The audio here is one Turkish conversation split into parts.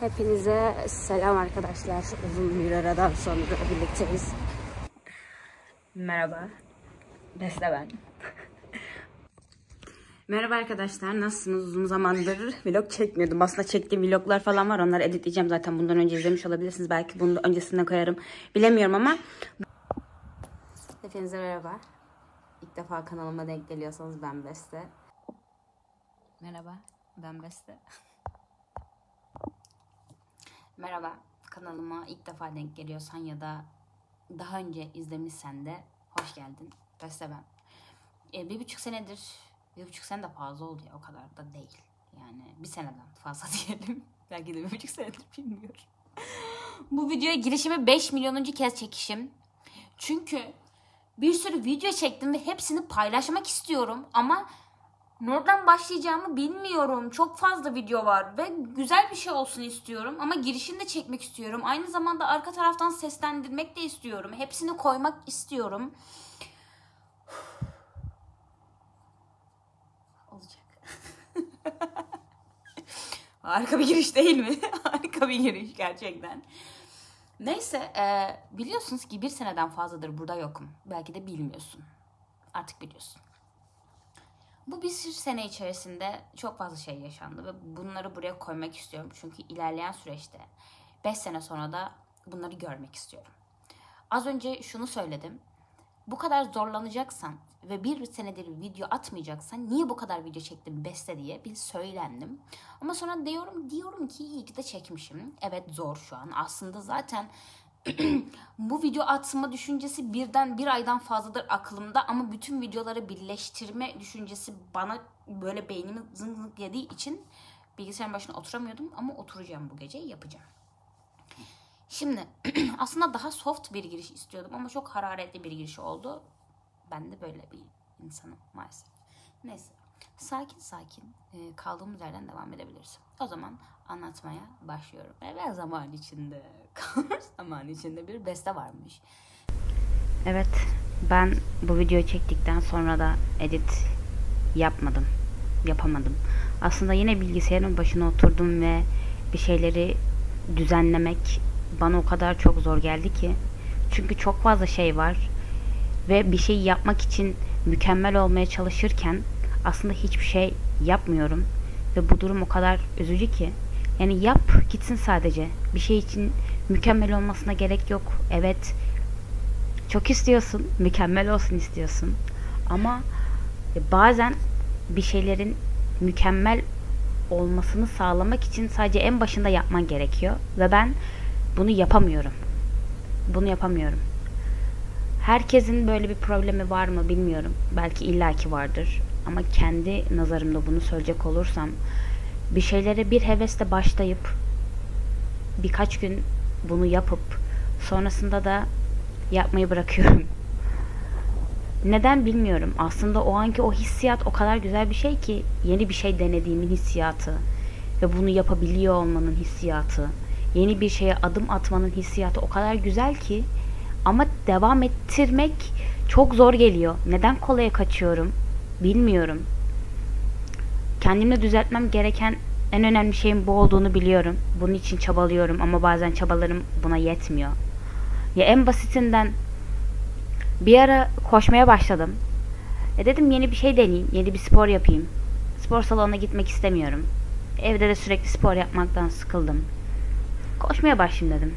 Hepinize selam arkadaşlar. Uzun bir aradan sonra birlikteyiz. Merhaba. Beste ben. Merhaba arkadaşlar. Nasılsınız? Uzun zamandır vlog çekmiyordum. Aslında çektiğim vloglar falan var. Onları editleyeceğim zaten. Bundan önce izlemiş olabilirsiniz. Belki bunu öncesinden koyarım. Bilemiyorum ama. Hepinize merhaba. İlk defa kanalıma denk geliyorsanız ben Beste. Merhaba. Ben Beste. Merhaba, kanalıma ilk defa denk geliyorsan ya da daha önce izlemişsen de hoş geldin. Beste ben. 1,5 senedir, 1,5 sene de fazla oldu ya, o kadar da değil. Yani bir seneden fazla diyelim. Belki de 1,5 senedir, bilmiyorum. Bu videoya girişimi 5 milyonuncu kez çekişim. Çünkü bir sürü video çektim ve hepsini paylaşmak istiyorum ama nereden başlayacağımı bilmiyorum. Çok fazla video var ve güzel bir şey olsun istiyorum. Ama girişini de çekmek istiyorum. Aynı zamanda arka taraftan seslendirmek de istiyorum. Hepsini koymak istiyorum. Olacak. Harika bir giriş değil mi? Harika bir giriş gerçekten. Neyse, biliyorsunuz ki bir seneden fazladır burada yokum. Belki de bilmiyorsun. Artık biliyorsun. Bu bir sene içerisinde çok fazla şey yaşandı ve bunları buraya koymak istiyorum. Çünkü ilerleyen süreçte 5 sene sonra da bunları görmek istiyorum. Az önce şunu söyledim. Bu kadar zorlanacaksan ve bir senedir video atmayacaksan niye bu kadar video çektim Beste diye bir söylendim. Ama sonra diyorum ki iyi ki de çekmişim. Evet, zor şu an. Aslında zaten bu video atma düşüncesi bir aydan fazladır aklımda ama bütün videoları birleştirme düşüncesi bana böyle beynimi zıng zıng yediği için bilgisayarın başına oturamıyordum ama oturacağım, bu gece yapacağım. Şimdi aslında daha soft bir giriş istiyordum ama çok hararetli bir giriş oldu. Ben de böyle bir insanım maalesef. Neyse, sakin kaldığımız yerden devam edebiliriz. O zaman anlatmaya başlıyorum. Ve zaman içinde bir beste varmış. Evet, ben bu videoyu çektikten sonra da edit yapamadım. Aslında yine bilgisayarın başına oturdum ve bir şeyleri düzenlemek bana o kadar çok zor geldi ki. Çünkü çok fazla şey var ve bir şey yapmak için mükemmel olmaya çalışırken aslında hiçbir şey yapmıyorum ve bu durum o kadar üzücü ki. Yani yap gitsin sadece. Bir şey için mükemmel olmasına gerek yok. Evet, çok istiyorsun, mükemmel olsun istiyorsun ama bazen bir şeylerin mükemmel olmasını sağlamak için sadece en başında yapman gerekiyor ve ben bunu yapamıyorum. Herkesin böyle bir problemi var mı bilmiyorum. Belki illaki vardır. Ama kendi nazarımda bunu söyleyecek olursam, bir şeylere bir hevesle başlayıp birkaç gün bunu yapıp sonrasında da yapmayı bırakıyorum. Neden bilmiyorum. Aslında o anki o hissiyat o kadar güzel bir şey ki, yeni bir şey denediğimin hissiyatı ve bunu yapabiliyor olmanın hissiyatı, yeni bir şeye adım atmanın hissiyatı o kadar güzel ki, ama devam ettirmek çok zor geliyor. Neden kolaya kaçıyorum bilmiyorum. Kendimle düzeltmem gereken en önemli şeyin bu olduğunu biliyorum. Bunun için çabalıyorum ama bazen çabalarım buna yetmiyor. Ya en basitinden bir ara koşmaya başladım. Dedim yeni bir şey deneyeyim, yeni bir spor yapayım. Spor salonuna gitmek istemiyorum. Evde de sürekli spor yapmaktan sıkıldım. Koşmaya başlayayım dedim.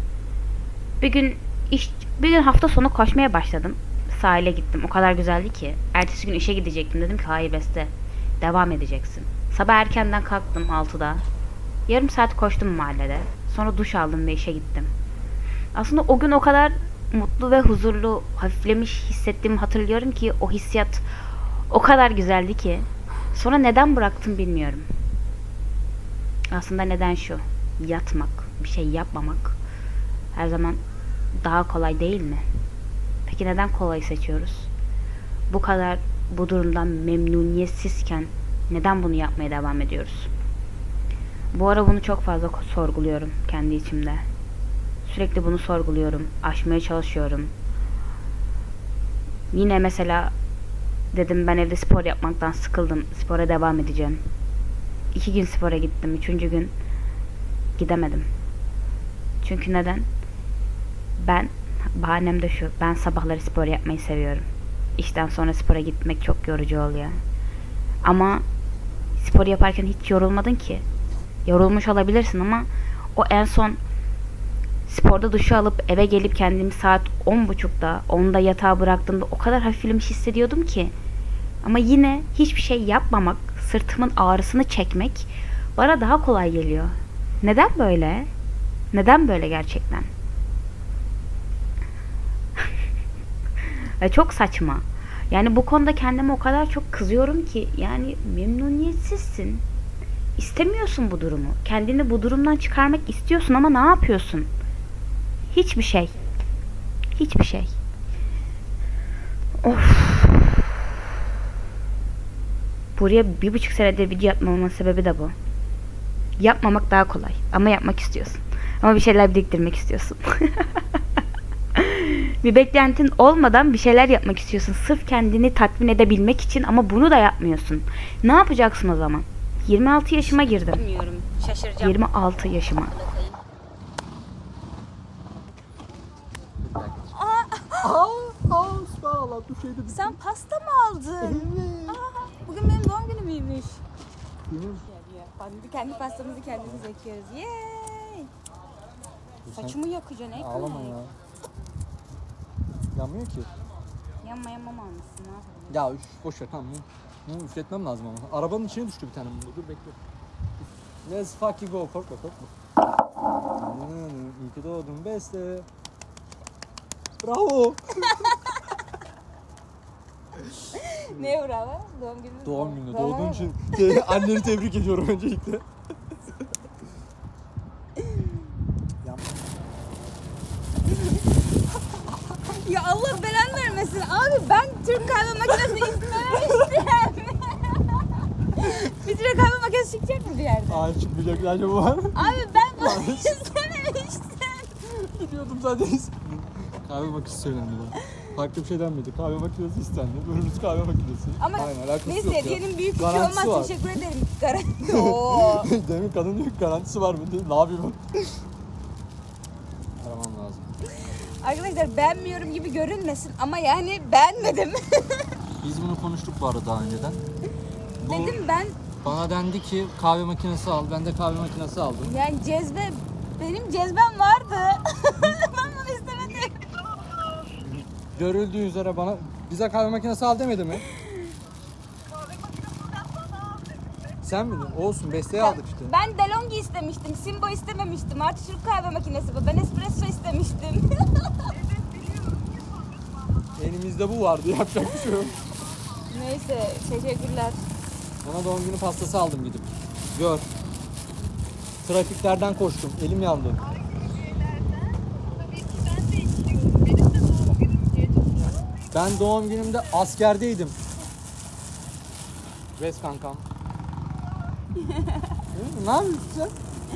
Bir gün hafta sonu koşmaya başladım. Sahile gittim. O kadar güzeldi ki. Ertesi gün işe gidecektim. Dedim ki hayır Beste, devam edeceksin. Sabah erkenden kalktım 6'da. Yarım saat koştum mahallede. Sonra duş aldım ve işe gittim. Aslında o gün o kadar mutlu ve huzurlu, hafiflemiş hissettiğimi hatırlıyorum ki, o hissiyat o kadar güzeldi ki. Sonra neden bıraktım bilmiyorum. Aslında neden şu: yatmak, bir şey yapmamak her zaman daha kolay değil mi? Peki neden kolayı seçiyoruz? Bu kadar bu durumdan memnuniyetsizken neden bunu yapmaya devam ediyoruz? Bu ara bunu çok fazla sorguluyorum kendi içimde. Sürekli bunu sorguluyorum, aşmaya çalışıyorum. Yine mesela dedim ben evde spor yapmaktan sıkıldım, spora devam edeceğim. 2 gün spora gittim, 3. gün gidemedim. Çünkü neden? Bahanem de şu. Ben sabahları spor yapmayı seviyorum. İşten sonra spora gitmek çok yorucu oluyor. Ama spor yaparken hiç yorulmadın ki. Yorulmuş olabilirsin ama o en son sporda duşu alıp eve gelip kendimi saat 10.30'da 10'da yatağa bıraktığımda o kadar hafiflemiş hissediyordum ki. Ama yine hiçbir şey yapmamak, sırtımın ağrısını çekmek bana daha kolay geliyor. Neden böyle? Neden böyle gerçekten? Ve çok saçma. Yani bu konuda kendime o kadar çok kızıyorum ki, yani memnuniyetsizsin. İstemiyorsun bu durumu. Kendini bu durumdan çıkarmak istiyorsun ama ne yapıyorsun? Hiçbir şey. Hiçbir şey. Of. Buraya 1,5 senedir video yapmamamın sebebi de bu. Yapmamak daha kolay. Ama yapmak istiyorsun. Ama bir şeyler biriktirmek istiyorsun. Bir beklentin olmadan bir şeyler yapmak istiyorsun. Sırf kendini tatmin edebilmek için ama bunu da yapmıyorsun. Ne yapacaksın o zaman? 26 yaşıma girdim. Bilmiyorum. Şaşıracağım. 26 yaşıma. Subhanallah, bu şeyde bir... Sen pasta mı aldın? Evet. Bugün benim doğum günümüymüş. Yemin- Hadi kendi pastamızı kendimiz ekiyoruz. Yay! Saçımı yakacaksın Ekrem. Ağlama ya. Yanmıyor ki. Yanmaya mama almışsın, ne yapalım? Ya boş ver, tamam. Bunu üfletmem lazım ama. Arabanın içine düştü bir tane mum. Dur bekle. Let's fucking go. Korkma. İyi ki doğdun Beste. Bravo. Ne bravo? Doğum günü. Doğum günü. Doğduğun için anneni tebrik ediyorum öncelikle. Ya Allah belanı vermesin. Abi ben Türk kahve makinesi istememiştim. Bir Türk kahve makinesi çıkacak mı bir yerde? Hayır, çıkmayacak bence bu var. Abi ben bunu istememiştim. Biliyordum zaten. Kahve makinesi söylendi bana. Farklı bir şey denmedi. Kahve makinesi istendi. Bölümümüz kahve makinesi. Ama aynen, alakası neyse yok ya. hediyenin büyük bir şey Garantisi olmaz. var. Teşekkür ederim. Garanti. Oo. Demin kadın diyor ki garantisi var mı? Ne yapayım? Aramam lazım. Arkadaşlar beğenmiyorum gibi görünmesin ama yani beğenmedim. Biz bunu konuştuk bu arada daha önceden. Bu Dedim ben bana dendi ki kahve makinesi al. Ben de kahve makinesi aldım. yani benim cezbem vardı. Ben bunu istemedim. Görüldüğü üzere bize kahve makinesi al demedi mi? Sen miydin? Olsun, Beste'yi aldık işte. Ben DeLonghi istemiştim. Simbo istememiştim. Artı Türk kahve makinesi bu. Ben espresso istemiştim. Elimizde bu vardı. Yapacak bir şey yok. Neyse teşekkürler. Ona doğum günü pastası aldım gidip. Gör. Trafiklerden koştum. Elim yandı. Ben doğum günümde askerdeydim. Res kankam. Ne yapıyorsun sen?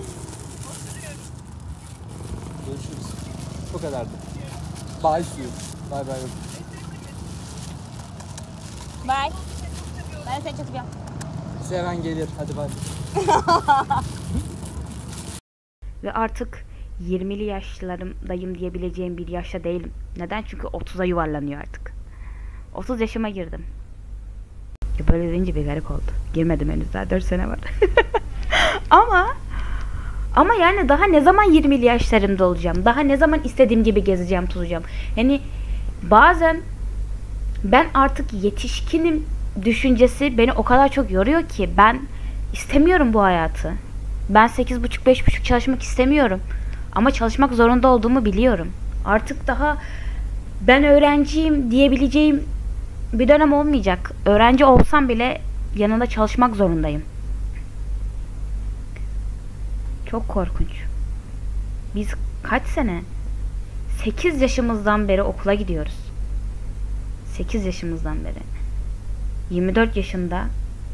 Görüşürüz. Bu kadardı. Bye see you. Bye bye. Bye. Ben seni çok seviyorum. Seven gelir. Hadi bye. Ve artık 20'li yaşlarımdayım diyebileceğim bir yaşta değilim. Neden? Çünkü 30'a yuvarlanıyor artık. 30 yaşıma girdim. Ya böyle deyince bir garip oldu. Girmedim henüz, daha 4 sene var. Ama yani daha ne zaman 20'li yaşlarımda olacağım? Daha ne zaman istediğim gibi gezeceğim, tozacağım? Yani bazen ben artık yetişkinim düşüncesi beni o kadar çok yoruyor ki ben istemiyorum bu hayatı. Ben 8,5-5,5 çalışmak istemiyorum. Ama çalışmak zorunda olduğumu biliyorum. Artık daha ben öğrenciyim diyebileceğim bir dönem olmayacak. Öğrenci olsam bile yanında çalışmak zorundayım. Çok korkunç. Biz kaç sene? 8 yaşımızdan beri okula gidiyoruz. 8 yaşımızdan beri. 24 yaşında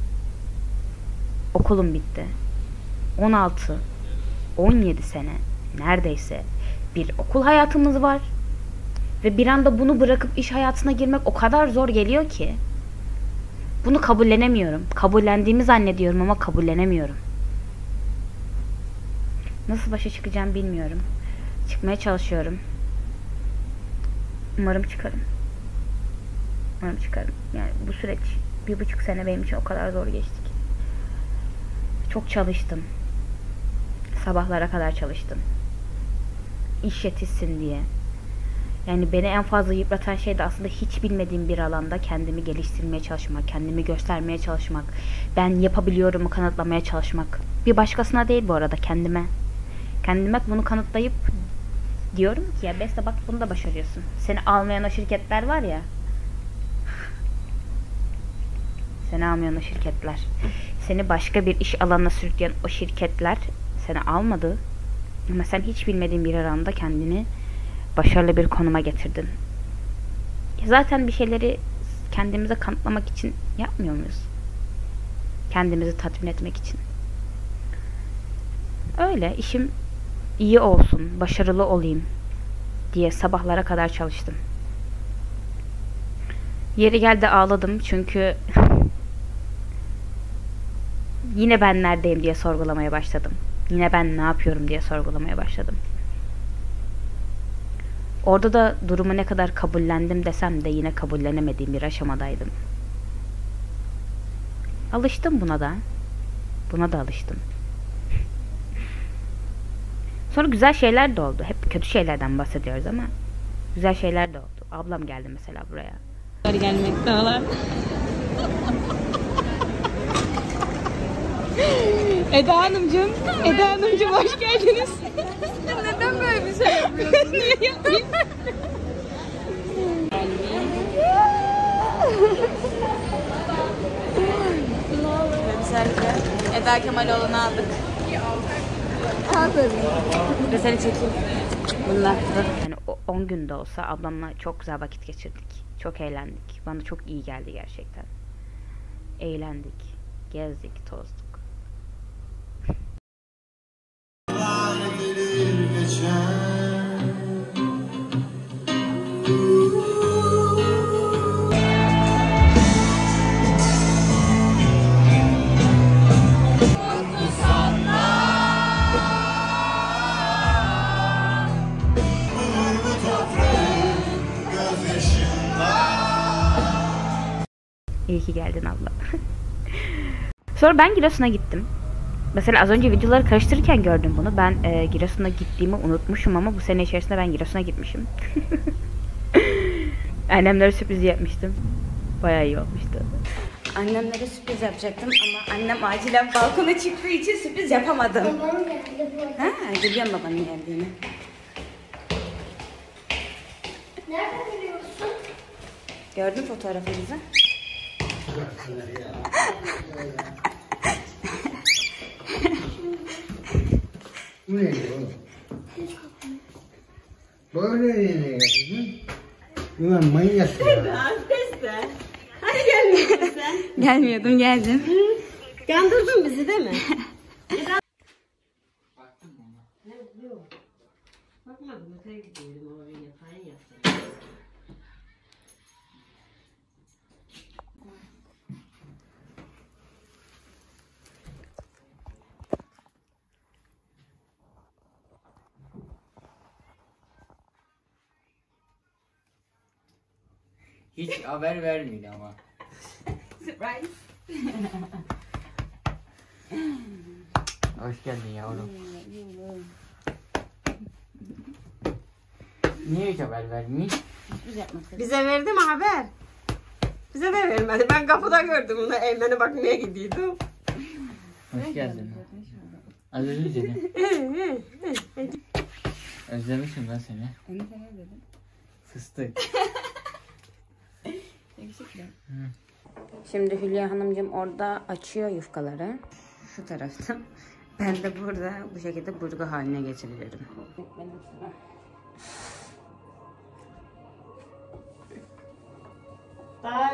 okulum bitti. 16, 17 sene neredeyse bir okul hayatımız var. Ve bir anda bunu bırakıp iş hayatına girmek o kadar zor geliyor ki. Bunu kabullenemiyorum. Kabullendiğimi zannediyorum ama kabullenemiyorum. Nasıl başa çıkacağım bilmiyorum. Çıkmaya çalışıyorum. Umarım çıkarım. Umarım çıkarım. Yani bu süreç 1,5 sene benim için o kadar zor geçti ki. Çok çalıştım. Sabahlara kadar çalıştım. İş yetişsin diye. Yani beni en fazla yıpratan şey de aslında hiç bilmediğim bir alanda kendimi geliştirmeye çalışmak, kendimi göstermeye çalışmak, ben yapabiliyorumu kanıtlamaya çalışmak. Bir başkasına değil bu arada, kendime. Kendime bunu kanıtlayıp diyorum ki ya Beste bak bunu da başarıyorsun. Seni almayan o şirketler var ya. Seni almayan o şirketler. Seni başka bir iş alanına sürükleyen o şirketler seni almadı. Ama sen hiç bilmediğin bir alanda kendini başarılı bir konuma getirdin. Zaten bir şeyleri kendimize kanıtlamak için yapmıyor muyuz? Kendimizi tatmin etmek için. Öyle işim iyi olsun, başarılı olayım diye sabahlara kadar çalıştım. Yeri geldi ağladım çünkü yine ben neredeyim diye sorgulamaya başladım. Yine ben ne yapıyorum diye sorgulamaya başladım. Orada da durumu ne kadar kabullendim desem de yine kabullenemediğim bir aşamadaydım. Alıştım buna da. Buna da alıştım. Sonra güzel şeyler de oldu. Hep kötü şeylerden bahsediyoruz ama güzel şeyler de oldu. Ablam geldi mesela buraya. Gelmekte olan. Eda Hanımcığım hoş geldiniz. Neden böyle bir şey yapıyorsun? Niye yapayım? Eda Kemaloğlu'nu aldık. Bir de seni çekeyim. Bunlar. Yani 10 günde olsa ablamla çok güzel vakit geçirdik. Çok eğlendik. Bana çok iyi geldi gerçekten. Eğlendik. Gezdik, tozduk. İyi ki geldin abla. Sonra ben Giresun'a gittim. Mesela az önce videoları karıştırırken gördüm bunu. Ben Giresun'a gittiğimi unutmuşum ama bu sene içerisinde ben Giresun'a gitmişim. Annemlere sürpriz yapmıştım. Bayağı iyi olmuştu. Annemlere sürpriz yapacaktım ama annem acilen balkona çıktığı için sürpriz yapamadım. Babam geldi bu. Ha, biliyorum babanın geldiğini. Nereden biliyorsun? Gördün fotoğrafınızı. Bu neydi oğlum? Böyle nereye yapıyorsun? Ulan manyak ya. Gelmiyordum, geldim. Kandırdın bizi değil mi? Bakmadım, öteye gidiyorum oraya yatağın yatağın. Hiç haber vermiyor ama. Surprise. Hoş geldin yavrum. Niye hiç haber vermiyor? Bize verdi mi haber? Bize de vermedi. Ben kapıda gördüm onu. Evlerine bakmaya gidiyordum. Hoş geldin. Özledim seni. Özlemişim lan seni. Onu sana dedim. Fıstık. Şimdi Hülya Hanımcığım orada açıyor yufkaları. Şu tarafta. Ben de burada bu şekilde burgu haline getiriyorum. Daha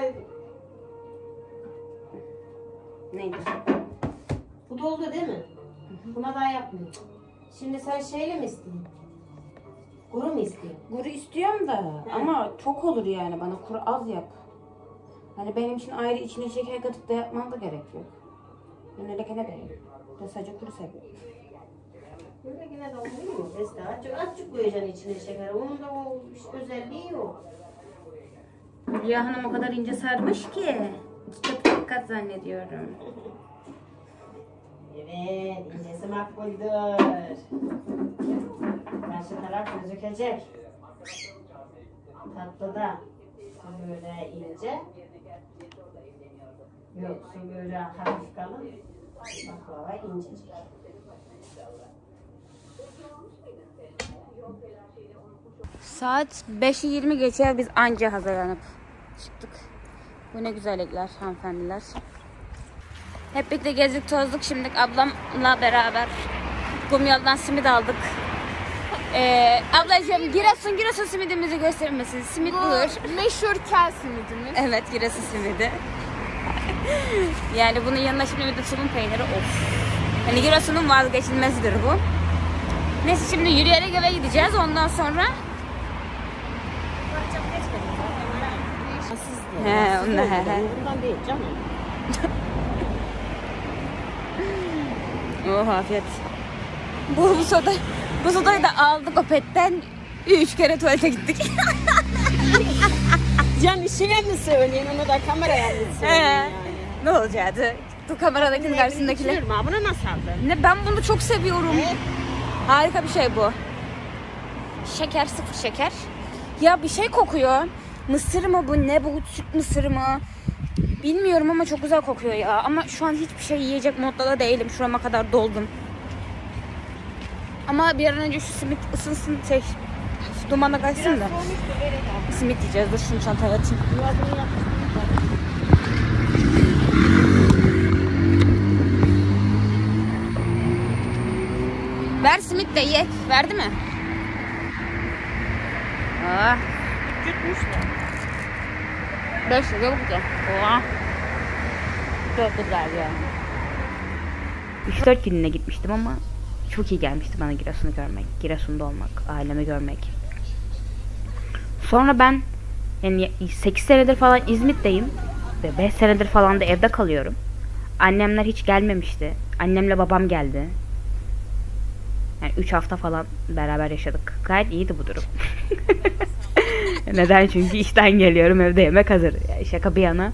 Neydi? bu doldu değil mi? Buna daha yapmıyor. Şimdi sen şeyle mi istiyorsun? Kuru mu istiyorsun? Kuru istiyorum da ama çok olur yani, bana kuru az yap. Hani benim için ayrı içine şeker katıp da yapmam da gerek yok. Ben öyle kene değil. Ben sadece kuru seviyorum. Yine de olmuyor. Mesela azıcık koyacaksın içine şeker. Onun da o özelliği yok. Hülya Hanım o kadar ince sarmış ki. Çok kat zannediyorum. Evet, incesi makbuldür. Karşı taraf gözükecek. Tatlıda su böyle ince. Yok, su böyle hafif kalın. Baklava incecik. Saat 5'i 20 geçe biz anca hazırlanıp çıktık. Bu ne güzellikler hanımefendiler. Hep birlikte gezdik tozduk. Şimdi ablamla beraber Kumyal'dan simit aldık. Ablacığım Giresun simidimizi gösterir misin? Simit budur. Meşhur kel simidimiz. Evet, Giresun simidi. Yani bunun yanına şimdi bir de tulum peyniri, of. Hani Giresun'un vazgeçilmezidir bu. Neyse şimdi yürüyerek eve gideceğiz. Ondan sonra Bundan değil canım. Oh afiyet. Bu sodayı da aldık o petten. 3 kere tuvalete gittik. Can işine mi söyleyeyim onu da kameraya mı söyleyeyim yani? Ne olacaktı? Bu kameradakinin karşısındakiler. Bunu nasıl aldın? Ne, ben bunu çok seviyorum. Harika bir şey bu. Şeker, sıfır şeker. Ya bir şey kokuyor. Mısır mı bu? Ne bu? Süt mısır mı? Bilmiyorum ama çok güzel kokuyor ya. Ama şu an hiçbir şey yiyecek modda da değilim. Şurama kadar doldum. Ama bir an önce şu simit ısınsın, dumana kaçsın da. Simit yiyeceğiz. Dur şunu çantaya atayım. Ver simit de ye. Verdi mi? Ah. Gitmiş mi? 5 lira bu güzel. Oha. Çok güzel ya. 3-4 gününe gitmiştim ama çok iyi gelmişti bana Giresun'u görmek. Giresun'da olmak, ailemi görmek. Sonra ben yani 8 senedir falan İzmit'teyim. Ve 5 senedir falan da evde kalıyorum. Annemler hiç gelmemişti. Annemle babam geldi. Yani 3 hafta falan beraber yaşadık. Gayet iyiydi bu durum. Neden? Çünkü işten geliyorum, evde yemek hazır. Yani şaka bir yana.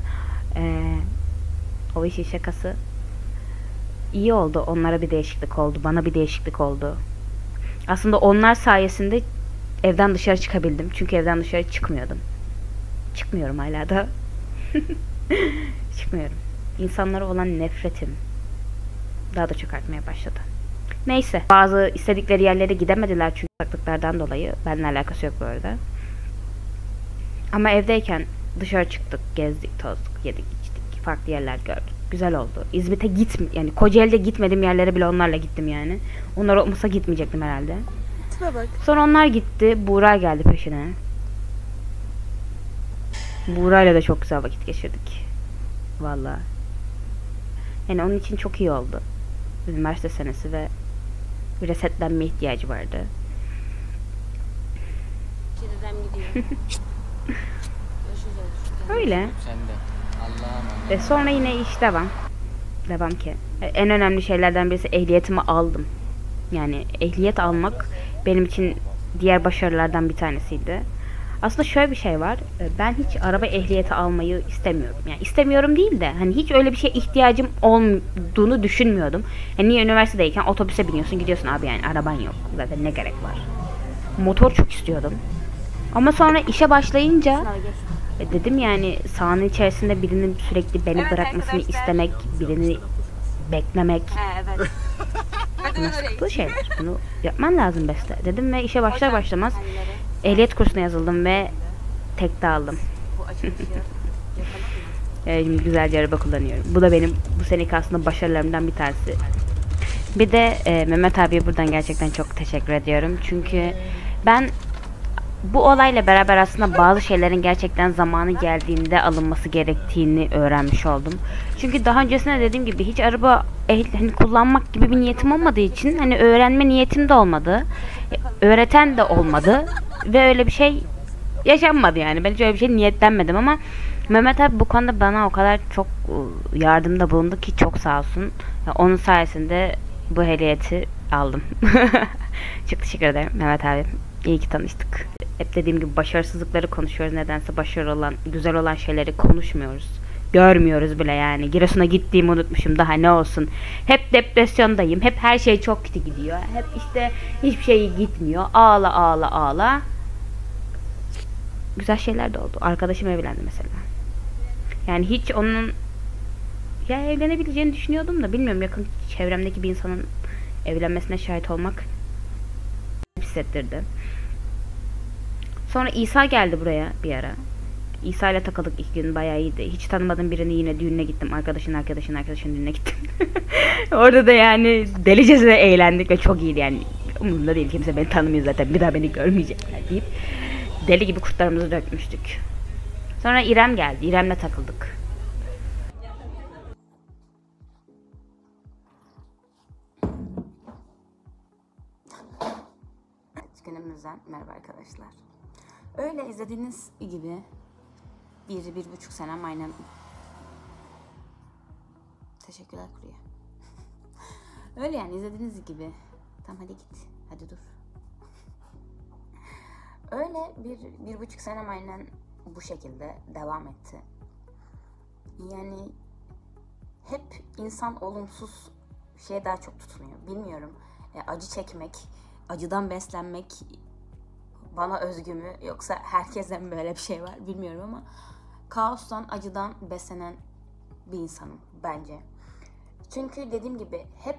O işin şakası. İyi oldu. Onlara bir değişiklik oldu. Bana bir değişiklik oldu. Aslında onlar sayesinde evden dışarı çıkabildim. Çünkü evden dışarı çıkmıyordum. Çıkmıyorum hala da. Çıkmıyorum. İnsanlara olan nefretim daha da çok artmaya başladı. Neyse. Bazı istedikleri yerlere gidemediler çünkü saklıklardan dolayı. Benimle alakası yok bu arada. Ama evdeyken dışarı çıktık, gezdik, tozduk, yedik, içtik. Farklı yerler gördük. Güzel oldu. İzmit'e yani Kocaeli'de gitmediğim yerlere bile onlarla gittim yani. Onlar olmasa gitmeyecektim herhalde. Bak. Sonra onlar gitti. Buğra geldi peşine. Buğra'yla da çok güzel vakit geçirdik. Vallahi. Yani onun için çok iyi oldu. Üniversite senesi ve bir resetlenme ihtiyacı vardı. Çiğdem gidiyor. Öyle. Sen de. Allah'a emanet. Ve sonra yine iş devam. Devam ki. En önemli şeylerden birisi ehliyetimi aldım. Yani ehliyet almak benim için diğer başarılardan bir tanesiydi. Aslında şöyle bir şey var. Ben hiç araba ehliyeti almayı istemiyorum. Yani istemiyorum değil de hani hiç öyle bir şeye ihtiyacım olduğunu düşünmüyordum. Yani niye üniversitedeyken otobüse biniyorsun gidiyorsun abi, yani araban yok. Zaten ne gerek var. Motor çok istiyordum. Ama sonra işe başlayınca dedim yani sahanın içerisinde birinin sürekli beni bırakmasını istemek, birini beklemek. Evet. Sıkıntılı şeyler. Bunu yapman lazım Beste. Dedim ve işe başlar başlamaz ehliyet kursuna yazıldım ve tekte aldım. Şimdi güzelce araba kullanıyorum. Bu da benim bu seneki aslında başarılarımdan bir tanesi. Bir de Mehmet abiye buradan gerçekten çok teşekkür ediyorum. Çünkü ben bu olayla beraber aslında bazı şeylerin gerçekten zamanı geldiğinde alınması gerektiğini öğrenmiş oldum. Çünkü daha öncesinde dediğim gibi hiç araba hani kullanmak gibi bir niyetim olmadığı için hani öğrenme niyetim de olmadı. Öğreten de olmadı ve öyle bir şey yaşanmadı yani. Ben hiç öyle bir şey niyetlenmedim ama Mehmet abi bu konuda bana o kadar çok yardımda bulundu ki çok sağ olsun. Onun sayesinde bu ehliyeti aldım. Çok teşekkür ederim Mehmet abi. İyi ki tanıştık. Hep dediğim gibi başarısızlıkları konuşuyoruz. Nedense başarılı olan, güzel olan şeyleri konuşmuyoruz. Görmüyoruz bile yani. Giresun'a gittiğimi unutmuşum. Daha ne olsun. Hep depresyondayım. Hep her şey çok kötü gidiyor. Hep işte hiçbir şey gitmiyor. Ağla ağla ağla. Güzel şeyler de oldu. Arkadaşım evlendi mesela. Yani hiç onun evlenebileceğini düşünüyordum da bilmiyorum, yakın çevremdeki bir insanın evlenmesine şahit olmak hissettirdi. Sonra İsa geldi buraya bir ara. İsa ile takıldık 2 gün, bayağı iyiydi. Hiç tanımadığım birinin yine düğününe gittim. Arkadaşın düğününe gittim. Orada da yani delicesine eğlendik ve çok iyiydi yani. Umurumda değil, kimse beni tanımıyor zaten, bir daha beni görmeyecekler deyip deli gibi kurtlarımızı dökmüştük. Sonra İrem geldi. İrem'le takıldık. Günümüzden merhaba arkadaşlar. Öyle izlediğiniz gibi 1,5 senem aynen. Teşekkürler kurye. Öyle yani izlediğiniz gibi. Tamam hadi git. Hadi dur. Öyle 1,5 senem aynen bu şekilde devam etti. Yani hep insan olumsuz şeye daha çok tutunuyor. Bilmiyorum. Acı çekmek, acıdan beslenmek bana özgü mü yoksa herkesten mi böyle bir şey var bilmiyorum ama kaostan, acıdan beslenen bir insanım bence. Çünkü dediğim gibi hep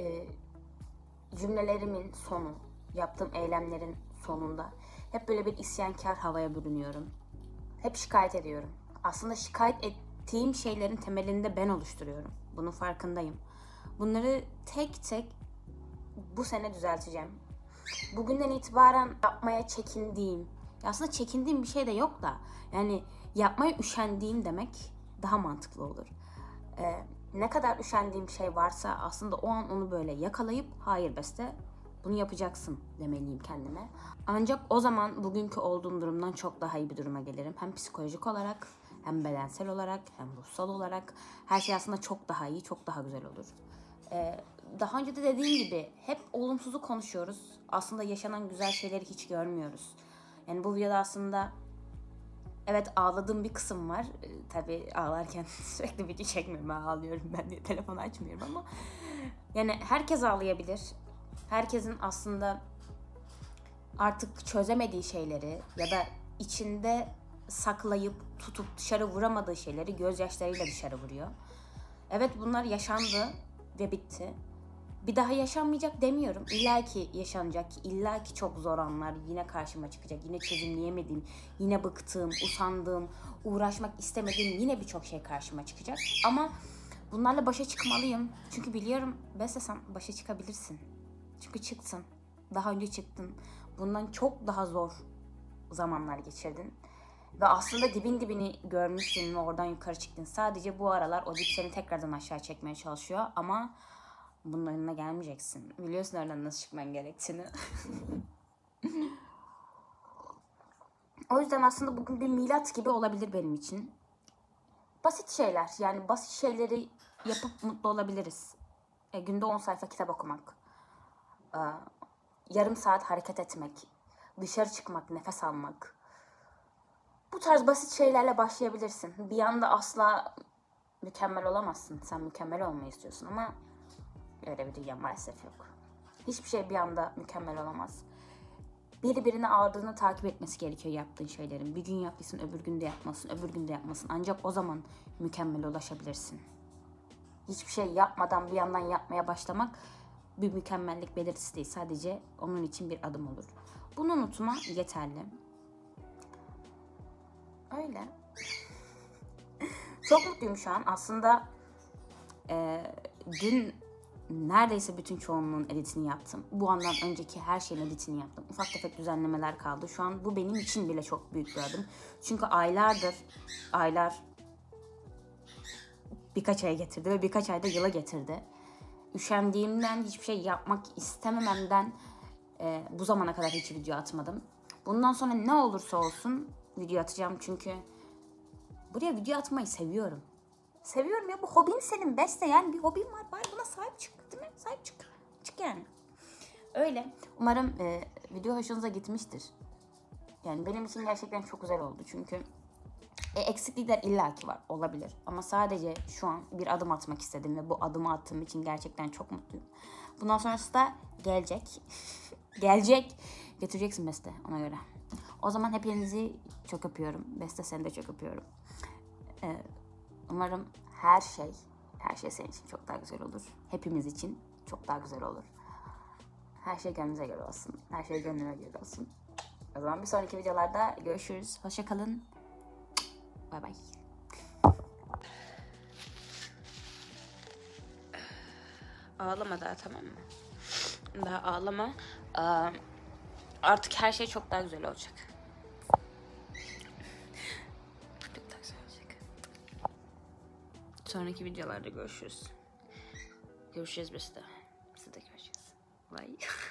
cümlelerimin sonu, yaptığım eylemlerin sonunda hep böyle bir isyankar havaya bürünüyorum. Hep şikayet ediyorum. Aslında şikayet ettiğim şeylerin temelinde ben oluşturuyorum. Bunun farkındayım. Bunları tek tek bu sene düzelteceğim. Bugünden itibaren yapmaya çekindiğim, aslında çekindiğim bir şey de yok da yani yapmaya üşendiğim demek daha mantıklı olur. Ne kadar üşendiğim şey varsa aslında o an onu böyle yakalayıp hayır Beste bunu yapacaksın demeliyim kendime. Ancak o zaman bugünkü olduğum durumdan çok daha iyi bir duruma gelirim. Hem psikolojik olarak, hem bedensel olarak, hem ruhsal olarak her şey aslında çok daha iyi, çok daha güzel olur. Daha önce de dediğim gibi hep olumsuzu konuşuyoruz. Aslında yaşanan güzel şeyleri hiç görmüyoruz. Yani bu videoda aslında evet ağladığım bir kısım var. Tabii ağlarken sürekli video çekmiyorum. Ben ağlıyorum, ben diye telefonu açmıyorum ama yani herkes ağlayabilir. Herkesin aslında artık çözemediği şeyleri ya da içinde saklayıp tutup dışarı vuramadığı şeyleri gözyaşlarıyla dışarı vuruyor. Evet bunlar yaşandı ve bitti. Bir daha yaşanmayacak demiyorum. İlla ki yaşanacak. İlla ki çok zor anlar yine karşıma çıkacak. Yine çözümleyemediğim, yine bıktığım, usandığım, uğraşmak istemediğim yine birçok şey karşıma çıkacak. Ama bunlarla başa çıkmalıyım. Çünkü biliyorum Beste sen başa çıkabilirsin. Çünkü çıktın. Daha önce çıktın. Bundan çok daha zor zamanlar geçirdin. Ve aslında dibin dibini görmüşsün ve oradan yukarı çıktın. Sadece bu aralar o dip seni tekrardan aşağı çekmeye çalışıyor ama bunun önüne gelmeyeceksin. Biliyorsun oradan nasıl çıkman gerektiğini. O yüzden aslında bugün bir milat gibi olabilir benim için. Basit şeyler, yani basit şeyleri yapıp mutlu olabiliriz. Günde 10 sayfa kitap okumak. Yarım saat hareket etmek. Dışarı çıkmak, nefes almak. Bu tarz basit şeylerle başlayabilirsin. Bir anda asla mükemmel olamazsın. Sen mükemmel olmayı istiyorsun ama öyle bir dünya maalesef yok. Hiçbir şey bir anda mükemmel olamaz. Biri birine ağırdığını takip etmesi gerekiyor yaptığın şeylerin. Bir gün yapmışsın, öbür gün de yapmasın, öbür gün de yapmasın. Ancak o zaman mükemmele ulaşabilirsin. Hiçbir şey yapmadan bir yandan yapmaya başlamak bir mükemmellik belirtisi değil. Sadece onun için bir adım olur. Bunu unutma yeterli. Öyle. Çok mutluyum şu an. Aslında dün neredeyse bütün çoğunluğun editini yaptım. Bu andan önceki her şeyin editini yaptım. Ufak tefek düzenlemeler kaldı. Şu an bu benim için bile çok büyük bir adım. Çünkü aylar birkaç aya getirdi ve birkaç ayda yıla getirdi. Üşendiğimden, hiçbir şey yapmak istemememden bu zamana kadar hiç video atmadım. Bundan sonra ne olursa olsun video atacağım çünkü buraya video atmayı seviyorum. Seviyorum ya, bu hobin senin Beste, yani bir hobin var, bari buna sahip çık değil mi? Sahip çık. Çık yani. Öyle. Umarım video hoşunuza gitmiştir. Yani benim için gerçekten çok güzel oldu. Çünkü eksiklikler illaki var. Olabilir. Ama sadece şu an bir adım atmak istedim. Ve bu adımı attığım için gerçekten çok mutluyum. Bundan sonrası da gelecek. Gelecek. Getireceksin Beste ona göre. O zaman hepinizi çok öpüyorum. Beste seni de çok öpüyorum. Umarım her şey senin için çok daha güzel olur. Hepimiz için çok daha güzel olur. Her şey gönlünüze göre olsun. Her şey gönlüme göre olsun. O zaman bir sonraki videolarda görüşürüz. Hoşça kalın. Bay bay. Ağlama daha, tamam mı? Daha ağlama. Artık her şey çok daha güzel olacak. Çok daha güzel olacak. Sonraki videolarda görüşürüz. Görüşürüz biz de. Siz de görüşürüz. Bye.